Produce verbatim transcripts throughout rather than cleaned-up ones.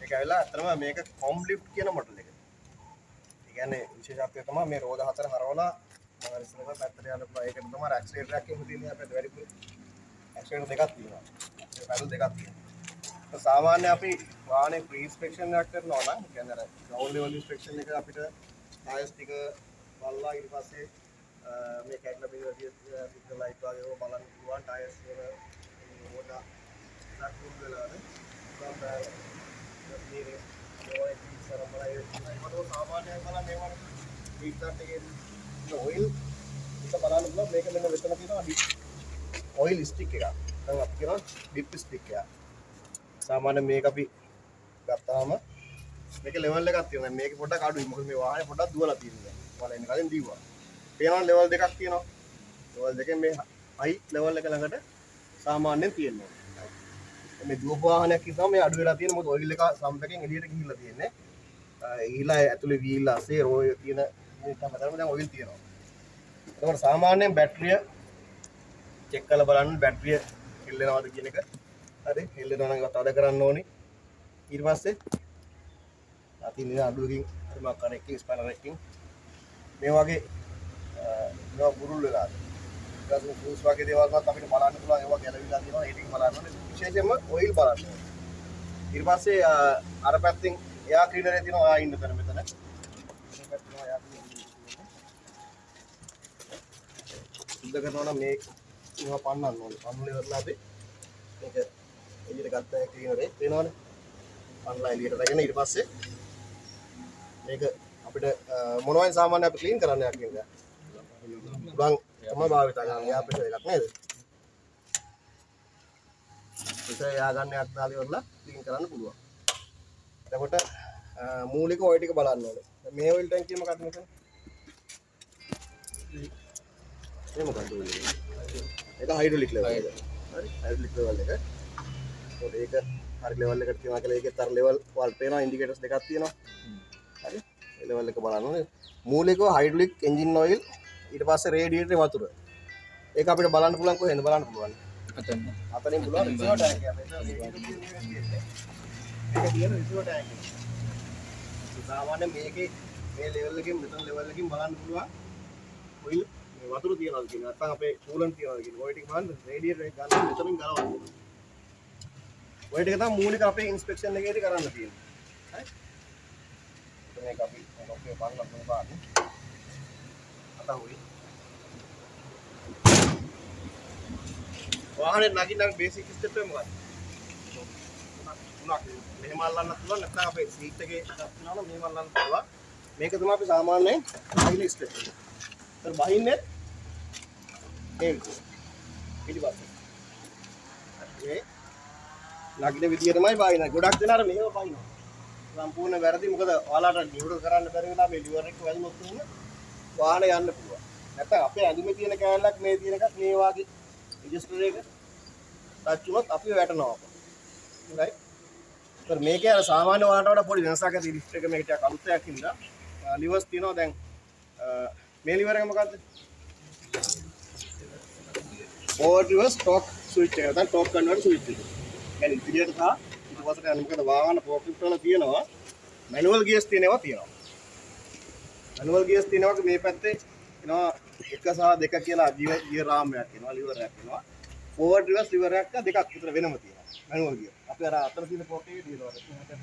මේක ඇවිල්ලා අතරම මේක කොම්ලිෆ්ට් කියන මොඩල් එක. ඒ කියන්නේ විශේෂත්වය තමයි මේ රෝද හතර හරවලා මම ඉස්සරහ පැත්තට යන්න පුළුවන්. ඒකට තමයි ඇක්සලරේටර් එකක් එහෙම තියෙන්නේ අපිට වැඩිපුර. ඇක්සලරේටර් දෙකක් තියෙනවා. ඒ පැඩල් දෙකක් තියෙනවා. සාමාන්‍ය අපි වාහනේ ප්‍රී ඉන්ස්පෙක්ෂන් එකක් කරනවා නම් කියන්නේ අර ග්‍රවුන්ඩ් ලෙවල් ඉන්ස්පෙක්ෂන් එක අපිට ටයර්ස් ටික බලලා ඊට පස්සේ මේ කැඩලා බිඳලා තියෙන පිටර ලයිට් වගේ ඒවා බලන්න පුළුවන් ටයර්ස් වල ඕඩා සක්කුල් වෙලානේ සම්පූර්ණ මේ ඔය ඉස්සර බලයි ඒකට සාමාන්‍යයෙන් බලන්න ඒවට රීස්ටාර්ට් එකේ ඔයිල් ඉත බලන්න පුළුවන් මේක මෙන්න මෙතන තියෙනවා ඔයිල් ස්ටික් එකක්. දැන් අපි කියනවා ඩිප් ස්ටික් එකක්. සාමාන්‍ය මේක අපි ගත්තාම මේක ලෙවල් එකක් තියෙනවා. දැන් මේක පොඩ්ඩක් අඩුයි. මොකද මේ වාහනේ පොඩ්ඩක් දුවලා තියෙනවා. ඔයාලා එන්න කලින් දීුවා. පේනවා ලෙවල් දෙකක් තියෙනවා. ලෙවල් දෙකෙන් මේ හයි ලෙවල් එක ළඟට සාමාන්‍යයෙන් තියෙනවා. මේ දුවපු වාහනයක් ඉස්සම මේ අඩු වෙලා තියෙන මොකද ඔයිල් එක සම්ප් එකෙන් එළියට ගිහිල්ලා තියෙන්නේ. ඊළා ඇතුලේ වීල් අසේ රෝය තියෙන මේ තමයි දැන් ඔයිල් තියෙනවා. ඒකට සාමාන්‍යයෙන් බැටරිය චෙක් කරලා බලන්න බැටරිය හෙල්ලෙනවද කියන එක. හරි හෙල්ලෙනවා නම් ඒවත් අද කරන්න ඕනේ. ඊට පස්සේ අපි නිකන් අඩුවකින් හරි මක් කරන එකකින් ස්පැනර් එකකින් මේ වගේ ඒවා බුරුල් වෙලාද. ඊට පස්සේ ක්‍රූස් වගේ දේවල් වලත් අපිට බලන්න පුළුවන් ඒවා ගැලවිලා තියෙනවා. ඒ ටික බලන්න ඕනේ. විශේෂයෙන්ම ඔයිල් බලන්න ඕනේ. ඊට පස්සේ අර පැත්තෙන් එයා ක්ලීනරේ තියෙනවා. ඔයා ඉන්න තැන මෙතන. මේ පැත්තේ එයා සුද්ධ කරනවා නම් මේ ඒවා පන්නන්න ඕනේ. පන්නල ඉවරලා අපි මේක එළියට ගත්ත ක්ලීනරේ පේනවනේ. පන්නලා එළියට දාගෙන ඊට පස්සේ මේක අපිට මොනවයින් සාමාන්‍ය අපි ක්ලීන් කරන්න යක් කියන්නේ. ගම් තමයි භාවිත කරන්නේ. එයා අපිට එකක් නේද? ඒක එයා ගන්න යක් දාලා ඉවරලා ක්ලීන් කරන්න පුළුවන්. එතකොට මූලික ඔය ටික බලන්න ඕනේ. මේ ඔයිල් ටැංකිය මොකක්ද මෙතන? මේ මොකක්ද ඔයිල් එක? ඒක හයිඩ්‍රොලික් ලෙවල් එක. හරි හයිඩ්‍රොලික් ලෙවල් එක. ඒකට ඒක හරි ලෙවල් එකට තියනවා කියලා ඒකෙත් අර ලෙවල් වල් පේනවා ඉන්ඩිකේටර්ස් දෙකක් තියෙනවා. හරි ඒ ලෙවල් එක බලන්න ඕනේ. මූලිකව හයිඩ්‍රොලික් එන්ජින් ඔයිල් ඊට පස්සේ රේඩියේටරේ වතුර. ඒක අපිට බලන්න පුළුවන් කොහෙන්ද බලන්න පුළුවන්? අතන. අතනින් පුළුවන් රිසර්ව් ටැංක් එක. මේක තියෙන රිසර්ව් ටැංක් එක. සාමාන්‍ය මේකේ මේ ලෙවල් එකකින් මෙතන ලෙවල් එකකින් බලන්න පුළුවන් ඔයිල් මේ වතුර තියනවාද කියන නැත්නම් අපේ කූලන්ට් තියනවාද කියන ඔය ටික බලන්න රේඩියේටර් එක ගන්න මෙතනින් ගලවන්න. ඔය ටික තමයි මූලික අපේ ඉන්ස්පෙක්ෂන් එකේදී කරන්න තියෙන්නේ. හරි? මේක අපි ඔක්කොම බලන්න ඕන පාඩේ. අතහුයි. වාහනේ නගින්න බේසික් ස්ටෙප් එක මොකක්ද? තුනක්. මෙහෙම අල්ලන්නත් පුළුවන් නැත්නම් අපේ සීට් එකේ ගන්නවා නම් මෙහෙම අල්ලන්න පුළුවන්. මේක තමයි අපි සාමාන්‍යයෙන් හයිලි ස්ටෙප් එක. ඒතර බහින්නේ ඒ පිටිපස්සේ. ඒ නගින විදිය තමයි බහින්නේ. ගොඩක් දෙනා අර මෙහෙම බහිනවා. සම්පූර්ණ වැරදි. මොකද ඔයාලට නියුට්‍රල් කරන්න බැරි වෙලා මේ ලිවර් එක වැදුනොත් එහෙම වාහනේ යන්න පුළුවන්. නැත්නම් අපේ ඇඳුමේ තියෙන කෑල්ලක් මේ තියෙන එකක් මේ වාගේ රෙජිස්ටර් එක ටච් වුණොත් අපි වැටෙනවා. හරි. ඒතර මේකේ අර සාමාන්‍ය වාහනට වඩා පොඩි වෙනසක් ඇති ලිෆ්ට් එක මේක ටිකක් අලුත් එකක් හින්දා ලිවර්ස් තියෙනවා. දැන් මේ ලිවර් එක මොකද්ද? forward reverse torque switch එක. දැන් torque converter switch එක. يعني ඉදිරියට තා ඊට පස්සේ යන මොකද වාහන forklift වල තියෙනවා manual gears තියෙනවා තියෙනවා. manual gears තියෙනවා මේ පැත්තේ එනවා එක සහ දෙක කියලා gear රාමයක් එනවා liver එකක් එනවා. forward reverse liver එකක් දෙකක් විතර වෙනම තියෙනවා. manual gear. අපි අර අතර තියෙන fork එකේ තියෙනවා.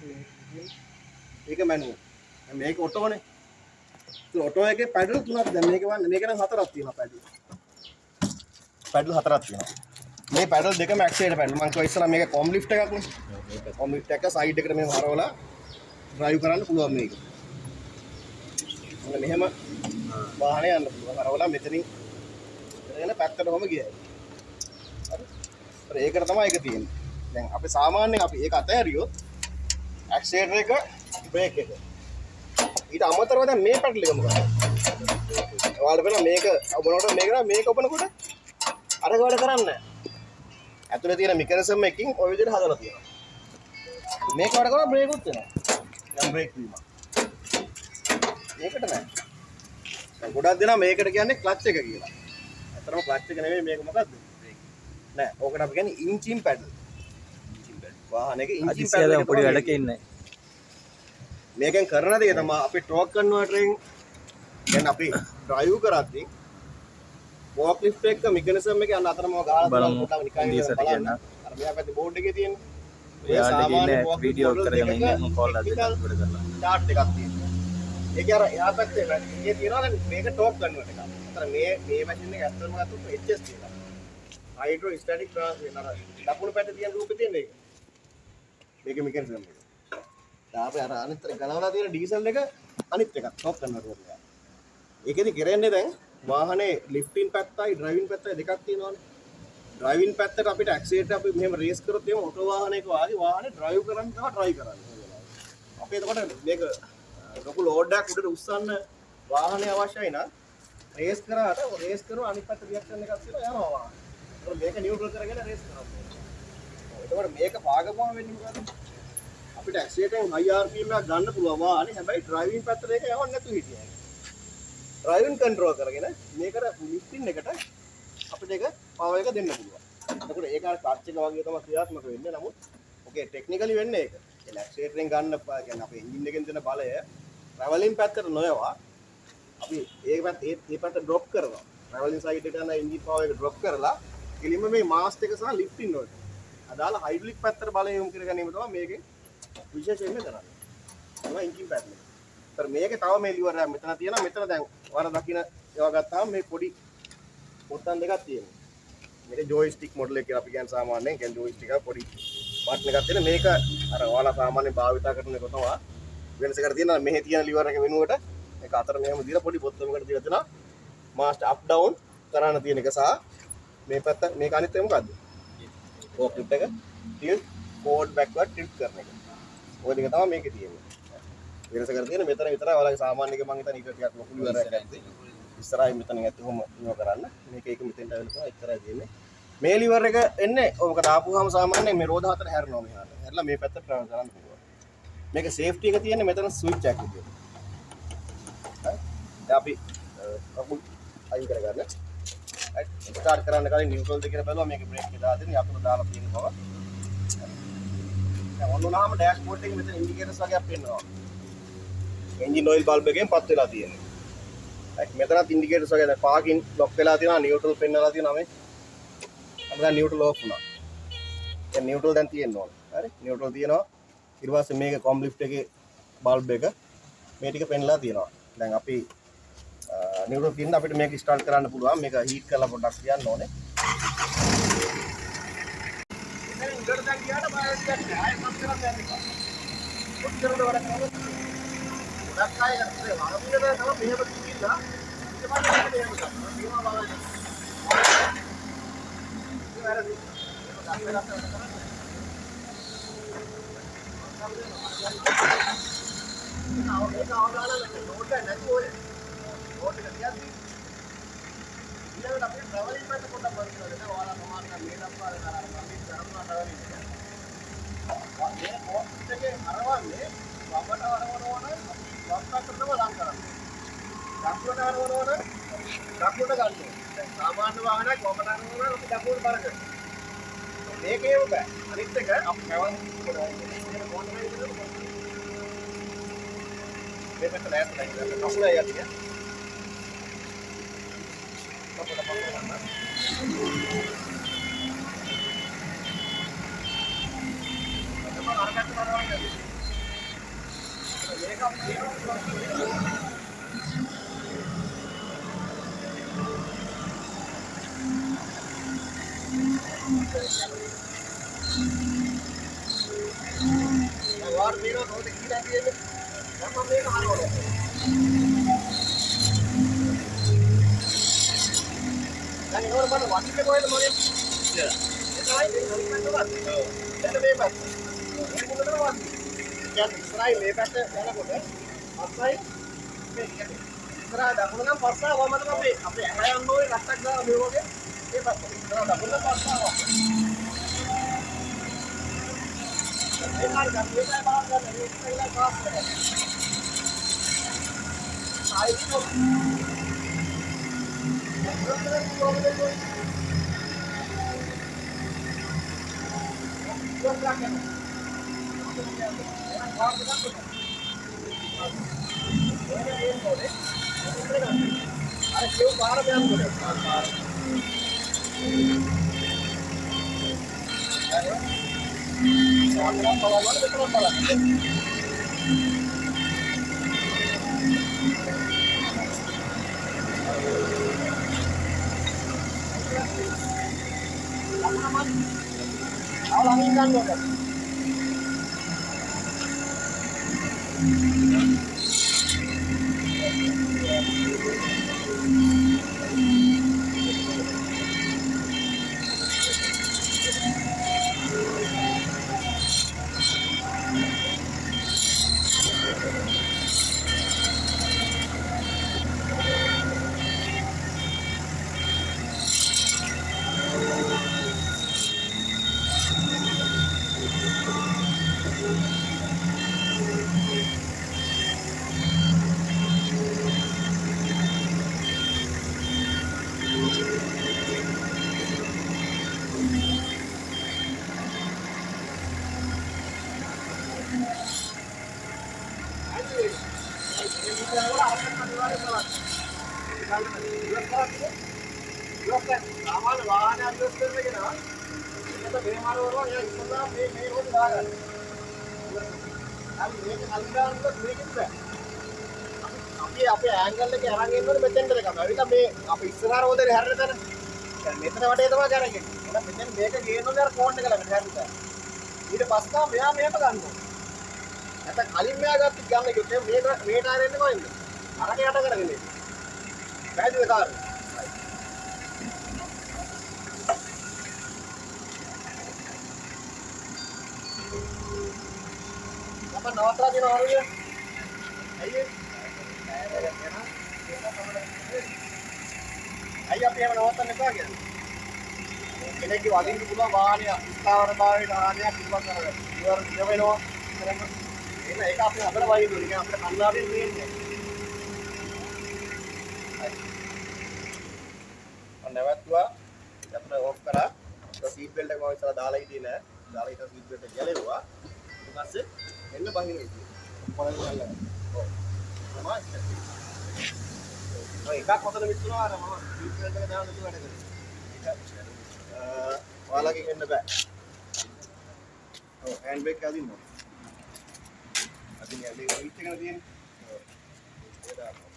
ඒක manual. මේක ඔටෝනේ. ඒ ඔටෝ එකේ පැඩල් තුනක් දැන් මේක වන්නේ මේක නම් හතරක් තියෙනවා පැඩල්. පැඩල් හතරක් තියෙනවා. මේ පැඩල් දෙකම ඇක්සලරේටර් පැඩල්. මම කිව්වා ඉස්සලා මේක කොම් ලිෆ්ට් එකක් නේ. කොම් ලිෆ්ට් එක සයිඩ් එකට මෙහෙම හරවලා ඩ්‍රයිව් කරන්න පුළුවන් මේක. මොකද මෙහෙම වාහනේ යන්න පුළුවන්. හරවලා මෙතනින් එතන පැත්තටම ගියයි. හරි. ඒකට තමයි ඒක තියෙන්නේ. දැන් අපි සාමාන්‍යයෙන් අපි ඒක අතහැරියොත් ඇක්සලරේටර් එක බ්‍රේක් එක. ඊට අමතරව දැන් මේ පැඩල් එක මොකක්ද? ඔයාලට බලන්න මේක ඔබනකොට මේක මේක ඔබනකොට අර වැඩ කරන්නේ නැහැ. ඇතුලේ තියෙන මෙකැනිසම් එකකින් ඔය විදිහට හදලා තියෙනවා. මේක වැඩ කරලා බ්‍රේක් උත් වෙනවා. දැන් බ්‍රේක් වීම. මේකට නෑ. දැන් ගොඩක් දෙනා මේකට කියන්නේ ක්ලච් එක කියලා. අතරම ක්ලච් එක නෙමෙයි මේක මොකද්ද? බ්‍රේක්. නෑ. ඕකට අපි කියන්නේ ඉන්ජින් පැඩල්. Engine pedal. වාහනයක ඉන්ජින් පැඩල් එක පොඩි වැඩක ඉන්නේ. මේකෙන් කරන දේ තමයි අපි ටෝක් කන්වර්ටරෙන් දැන් අපි ඩ්‍රයිව් කරද්දී forklift එක මෙකැනිසම් එකේ අන්න අතරම ගහලා බලන්න පොඩ්ඩක් නිකන් බලන්න. අර මෙයා පැත්තේ බෝඩ් එකේ තියෙන. ඒ සාමාන්‍ය වීඩියෝ කරගෙන ඉන්නේ මම කෝල් එකක් දෙන්න ඉවර කරලා. chart එකක් තියෙනවා. ඒකේ අර එහා පැත්තේ මේකේ තියෙනවා දැන් මේක ටෝක් කන්වර්ටර් එකක්. අතන මේ මේ මැෂින් එක ඇත්තටම ගත්තොත් H S තියෙනවා. හයිඩ්‍රෝ ස්ටැටික් ට්‍රාන්ස්ෆර් අර දකුණු පැත්තේ තියෙන රූපේ තියෙන එක. මේකේ මෙකැනිසම් එක. තාපේ අර අනිත් ගලවලා තියෙන ඩීසල් එක අනිත් එකක් ටෝක් කන්වර්ටර් එක. ඒකෙදි කරන්නේ දැන් වාහනේ ලිෆ්ටින් පැත්තයි ඩ්‍රයිවිං පැත්තයි දෙකක් තියෙනවානේ. ඩ්‍රයිවිං පැත්තට අපිට ඇක්සිලරේටර් අපි මෙහෙම රේස් කරොත් එහෙම ඔටෝ වාහනයක වාගේ වාහනේ ඩ්‍රයිව් කරන්න තමයි try කරන්නේ. අපි එතකොට මේක ලොකු ලෝඩ් එකක් උඩට උස්සන්න වාහනේ අවශ්‍යයි නම් රේස් කරාට රේස් කරනවා අනිත් පැත්ත රියැක්ෂන් එකක් තියලා යනවා වාහනේ. ඒතකොට මේක නියුට්‍රල් කරගෙන රේස් කරනවා. එතකොට මේක පාගපුවම වෙන්නේ මොකද? අපිට ඇක්සිලරේටරෙන් හයි ආර් පී එම් එකක් ගන්න පුළුවන් වාහනේ. හැබැයි ඩ්‍රයිවිං පැත්තට ඒක යවන්න නැතුව හිටියයි. ඩ්‍රයිවිං කන්ට්‍රෝල් කරගෙන මේකට ලිෆ්ටින් එකට අපිට ඒක පවර් එක දෙන්න පුළුවන්. එතකොට ඒක අර ටච් එක වගේ තමයි ක්‍රියාත්මක වෙන්නේ. නමුත් ඔකේ ටෙක්නිකලි වෙන්නේ ඒක. ඒ ඇක්සිලරේටරෙන් ගන්න කියන්නේ අපේ එන්ජින් එකෙන් දෙන බලය ට්‍රැවලින් පැත්තට නොයවා අපි ඒ පැත්ත ඒ පැත්ත ඩ්‍රොප් කරනවා. ට්‍රැවලින් සයිඩ් එකට යන එන්ජින් පවර් එක ඩ්‍රොප් කරලා කෙලින්ම මේ මාස්ට් එක සහ ලිෆ්ටින් වලට අදාළ හයිඩ්‍රොලික් පැත්තට බලය යොමු කර ගැනීම තමයි මේකේ විශේෂයෙන්ම කරන්නේ. තමයි එන්ජින් පැත්තේ. ඒතර මේකේ තව මේ ලිවර් එක මෙතන තියෙනවා. මෙතන දැන් වර දකින්න ඒවා ගත්තාම මේ පොඩි බොත්තම් දෙකක් තියෙනවා. මේක ජොයිස්ටික් මොඩල් එක කියලා අපි කියන්නේ සාමාන්‍යයෙන් කියන්නේ ජොයිස්ටික් එක පොඩි බටන් එකක් තියෙන මේක අර ඔයාලා සාමාන්‍යයෙන් භාවිතා කරන එක තමයි වෙනසකට තියෙනවා. මෙහි තියෙන ලිවර් එක වෙනුවට ඒක අතර මෙහෙම දීලා පොඩි බොත්තමකට දීලා තියෙනවා. මාස්ට් අප් ඩවුන් කරන්න තියෙන එක සහ මේ පැත්ත මේක අනිත් එක මොකද්ද? forklift එක tilt forward backward tilt කරන එක. ඔය දෙක තමයි මේකේ තියෙන්නේ. වෙනස කර තියෙන මෙතන විතරයි ඔයාලගේ සාමාන්‍ය එක මම හිතන්නේ ඊට ටිකක් ලොකු ලිවර් එකක් ඇත්තේ. ඉස්සරහින් මෙතනින් ඇත්තේ කොහොම ඉව කරන්න. මේක එක මෙතෙන්ට ඇවිල්ලා තමයි ඉතරයි තියෙන්නේ. මේ ලිවර් එක එන්නේ ඔය මොකද ආපුවාම සාමාන්‍යයෙන් මේ රෝද හතර හැරෙනවා මෙහාට. හැරලා මේ පැත්තට ට්‍රැවල් කරන්න පුළුවන්. මේක සේෆ්ටි එක තියෙන්නේ මෙතන ස්විච් එකක් විදියට. හරි. දැන් අපි කකුල් අයින් කරගන්න. හරි. ස්ටාර්ට් කරන්න කලින් නියුට්‍රල් දෙක කියලා බලුවා මේක බ්‍රේක් එක දාලා දෙන්න යතුරු දාලා තියෙන බව. දැන් ඔන්න උනාම ඩෑෂ්බෝඩ් එකේ මෙතන ඉන්ඩිකේටර්ස් වගේක් පෙන්වනවා. එන්ජින් ඔයිල් බල්බ් එකෙන් පත් වෙලා තියෙනවා. හරි. මෙතනත් ඉන්ඩිකේටර්ස් වගේ දැන් පාකින් ලොක් වෙලා තියෙනවා නියුට්‍රල් පෙන්වලා තියෙනවා මේ. අපි දැන් නියුට්‍රල් ඕෆ් වුණා. දැන් නියුට්‍රල් දැන් තියෙන්න ඕනේ. හරි. නියුට්‍රල් තියෙනවා. ඊට පස්සේ මේක කොම් ලිෆ්ට් එකේ බල්බ් එක මේ ටික පෙන්ලා තියෙනවා. දැන් අපි නියුට්‍රල් තියෙන අපිට මේක ස්ටාර්ට් කරන්න පුළුවන්. මේක හීට් කරලා පොඩ්ඩක් තියන්න ඕනේ. ඉතින් උඩට දැන් ගියාට බාහිරට යන්නේ. ආයෙත් පස් කරන්න යන්න එපා. කොච්චරද වැඩ කරන්නේ? ගොඩක් අය කරේ වරමිනද තමයි මෙහෙම කිව්ලා ඊට පස්සේ මේක මෙහෙම කරනවා. මේවා බලන්න. ඒක වැරදි. ඒක දැක්කලා කරන්නේ. ආව මේක අවදාලා ලෝඩ් එක නැති ඔය. ලෝඩ් එක තියද්දි ඊළඟට අපි ට්‍රැවලින් පැත්ත පොඩ්ඩක් බලන්න ඕනේ. ඔයාලා සමානව මේ දක්වා කරලා මම කරනවා ට්‍රැවලින් එක. මේ පොස්ට් එකේ අරවන්නේ වමට අරවනවන වම් පැත්තටම ලං කරන්න. දකුණට අරවනවන දකුණට ගන්න. දැන් සාමාන්‍ය වාහනයක් වමට අරවනවන අපි දකුණට බර කරනවා. මේකේම බෑ. අනිත් එක අපි ට්‍රැවල් කරනවා. මේ පැත්ත ලෑස්ති නැහැ. කකුල යන්නේ. කකුල පස්සට ගන්න. අතම අරකට කරවන්නේ. මේක අපි වාර් මේක කොහොමද කියලා කියන්නේ? දැන් මම මේක හරවනවා. දැන් ඒවල මම වටින්නේ කොහෙද මගේ? ඒක තමයි මේ හරියට වදිනවා. දැන් මේ පැත්ත. මේ මුලට වදිනවා. දැන් ඉස්සරහින් මේ පැත්ත යනකොට අස්සයි මේ කියන්නේ ඉස්සරහ දකුණ නම් පස්සා වම තමයි අපි අපි ඇහැ යන්න ඕනේ රට්ටක් ගාව මේ වගේ මේ පැත්ත. ඉස්සරහ දකුණ පස්සා වම. ඒ කාර්ය ගන්න මේකයි බලන්න මේක ඉස්සරහට පාස් කරලා. ආයිත් අර කියු පාර යනකොට පාර සාමරම් බලන්න මෙතන බලන්න ලකුණමත් අවලංගින් ගන්න ඕනේ සාමාන්‍ය වාහනයක් යොස් කරගෙන මේක මේ මාරවල එයා ඉස්සලා මේ මේ රෝඩ් දාගන්න. අපි මේක කලින් දාන්නත් මේකෙත් බෑ. අපි අපේ ඇන්ගල් එක අරන් එන්නෝනේ මෙතෙන්ට දෙකම. අවිලා මේ අපි ඉස්සරහ රෝදේ හැරෙන තැන. දැන් මෙතන වටේ තමයි කරන්නේ. එහෙනම් මෙතෙන් මේක ගේනෝනේ අර කෝන් එක ළඟට හැරෙන්න. ඊට පස්සේ මෙයා මෙහෙම ගන්නවා. නැත්නම් කලින් මෙයා ගත්තත් ගන්න කිව්වොත් මේ මේ ටයර් එන්නේ කොහෙන්ද? අරක යට කරගෙන ඉන්නේ. පැහැදිලිද කාරණේ? apa nawatra di nawar ya ayo ayo අපි එහෙම නවත්තන්න එපා කියන්නේ කෙනෙක්ගේ වදින්න පුළුවන් වාහනය ස්ථාවර භාවයට ආනයක් පිටපත් කරගන්න ඉවර වෙනවා කරන්න එන්න ඒක අපි අතර වයින් දුන්නේ අපිට කන්නාඩියෙන් දෙන්නේ අන්න නැවතුවා අපිට ඕෆ් කරා සීට් බෙල්ට් එක මම ඉස්සලා දාලා හිටියේ නෑ දාලා හිටලා සීට් බෙල්ට් එක ගැලෙව්වා ඊට පස්සේ එන්න බහින විදිය. පොළොව ගල්ලා. ඔව්. තමයි. ඔය එකක් හොතන මිස්සුනවා අර මම සීට් බෙල්ට් එක දාලා නෙතු වැඩ කරේ. ඒක අ ඔයාලගෙන් එන්න බෑ. ඔව් හෑන්ඩ් බ්‍රේක් අදින්න. අදින්න යන්නේ ඔය ඉච්ච එකන තියෙන්නේ. ඔව්. ඒක